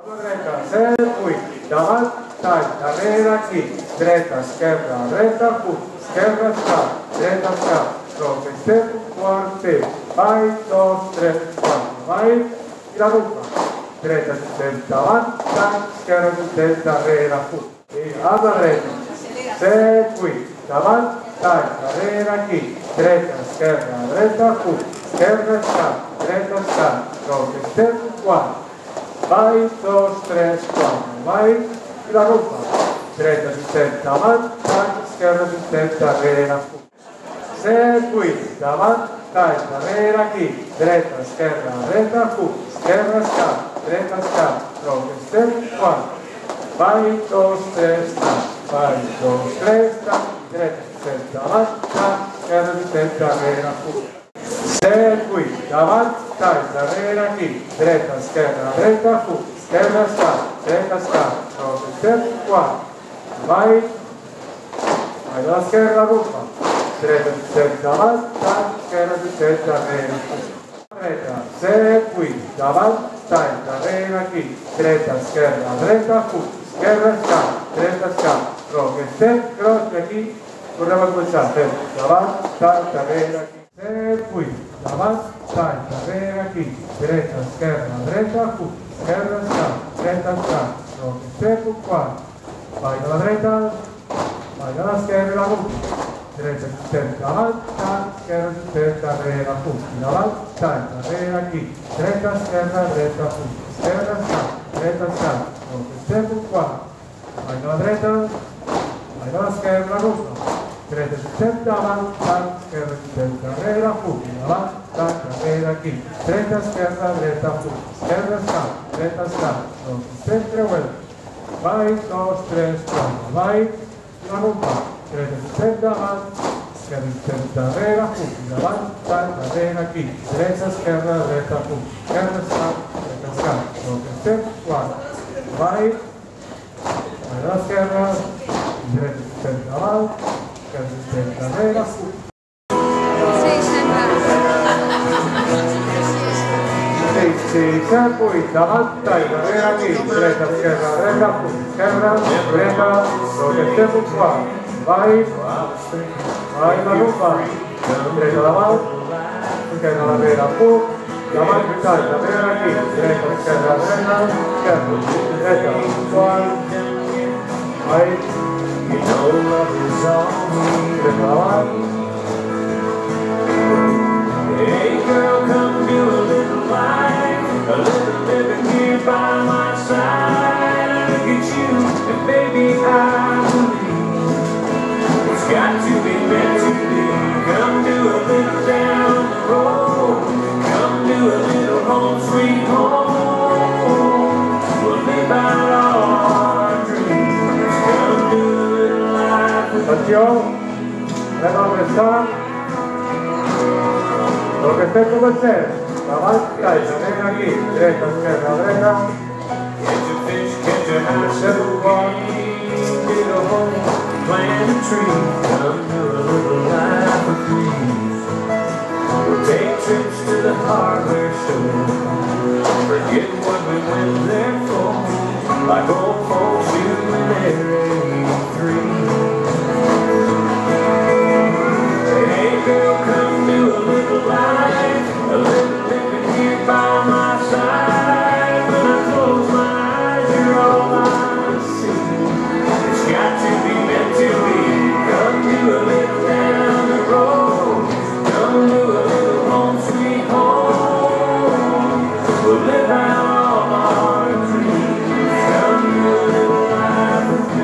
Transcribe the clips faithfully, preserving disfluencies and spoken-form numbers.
La dreta, circuit, davant, tall, darrere, aquí, dreta, esquerra, dreta, punt, esquerra, escap, dreta, escap, troc, estem, quart, temps, ball, dos, tres, quatre, ball, i la ruta. Dreta, estem, davant, tall, esquerra, estem, darrere, punt. I amb la dreta, circuit, davant, tall, darrere, aquí, dreta, esquerra, dreta, punt, esquerra, escap, dreta, escap, troc, estem, quart. Ball, dos, tres, quatre, ball, i la ruta. Dreta, estem, davant, tall, esquerra, estem, darrere, punt. Circuit, davant, tall, darrere, aquí, dreta, esquerra, dreta, punt, esquerra, escap, dreta, escap, troc, estem, quart. Ball, dos, tres, tall, ball, dos, tres, tall, dreta, estem, davant, tall, esquerra, estem, darrere, punt. Circuit, davant, tall, darrere, aquí, dreta, esquerra, dreta, punt, esquerra, escap, dreta, escap, troc, estem, quart. Ball, ball a l'esquerra, ruta. Dreta, estem, davant, tall, esquerra, estem, darrere, punt. Dreta, circuit, davant, tall, darrere, aquí, dreta, esquerra, dreta, punt, esquerra, escap, dreta, escap, troc, estem, cross, i aquí, tornem a començar, fem, davant, tall, darrere, aquí. Circuit, davant, tall, darrere, aquí, dreta, esquerra, dreta, punt, esquerra, escap, dreta, escap, troc, estem, quart. Ball a la dreta, ball a l'esquerra i la ruta. Dreta, estem, davant, tall, esquerra, estem, darrere, punt. I davant, tall, darrere, aquí, dreta, esquerra, dreta, punt, esquerra, escap, dreta, escap, troc, estem, quart. Ball a la dreta, ball a l'esquerra i la ruta. Dreta, estem, davant, tall, esquerra, estem, darrere, punt. I davant, tall, darrere, aquí, dreta, esquerra, dreta, punt, esquerra, escap, dreta, escap, troc, estem, creuer. Ball, dos, tres, quatre, ball, i la ruta. Dreta, estem, davant, esquerra, estem, darrere, punt. I davant, tall, darrere, aquí, dreta, esquerra, dreta, punt, esquerra, escap, dreta, escap, troc, estem, quart. Ball, ball a l'esquerra, dreta, estem, davant, esquerra, estem, darrere, punt. Sí, circuit, davant, tall, darrere, aquí, dreta, esquerra, dreta, punt, esquerra, dreta, troc, estem, quart. Ball, ball, la ruta. Dreta, davant, esquerra, darrere, punt, davant, tall, darrere, aquí, dreta, esquerra, dreta, esquerra, dreta, quart. Ball, dreta, davant. Hey girl, come do a little life, a little living here by my side. I look at you, and baby, I believe it's got to be meant to be. Come do a little down the road, come do a little home sweet home. We'll live out our dreams. Come do a little life with me. Attenzione, prego a restare. Lo che stai come c'è, davanti, tall, darrere, aquí, dreta, esquerra, dreta. Catch a fish, catch a house, set a walk, get a home, plant a tree, come do a little life with me. We'll take trips to the hardware store, forget what we went there for, like old folks shooting their eighty-three. Hey girl, come do a little life, a little living here by my side. When I close my eyes, you're all I see. It's got to be meant to be. Come do a little down the road, come do a little home sweet home. We'll live out all our dreams. Come do a little life with me.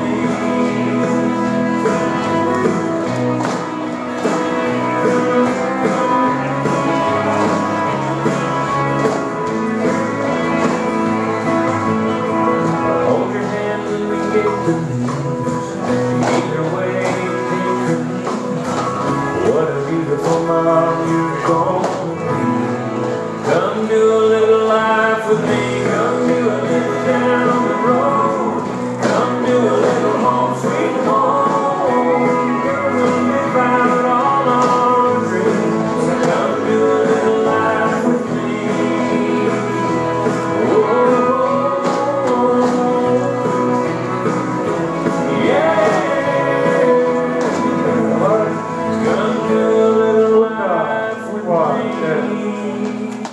Hold your hand when we get the news. Either way, pick her. What a beautiful mom you're gonna be. Come do a little life with me. Come do a little down the road. Come do a little home sweet home. We'll live out all our dreams. Come do a little life with me. Whoa. me.